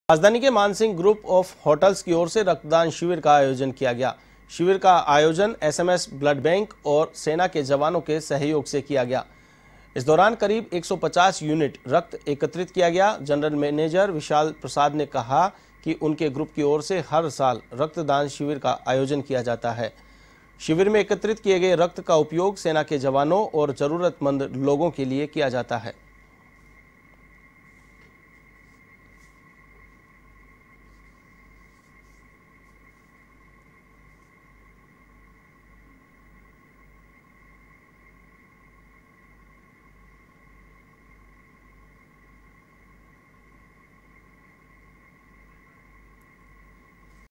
राजधानी के Mansingh group of hotels की ओर से रक्तदान शिविर का आयोजन किया गया। शिविर का आयोजन एसएमएस ब्लड बैंक और सेना के जवानों के सहयोग से किया गया। इस दौरान करीब 150 यूनिट रक्त एकत्रित किया गया। जनरल मैनेजर विशाल प्रसाद ने कहा कि उनके ग्रुप की ओर से हर साल रक्तदान शिविर का आयोजन किया जाता है। शिविर में एकत्रित किए गए रक्त का उपयोग सेना के जवानों और जरूरतमंद लोगों के लिए किया जाता है।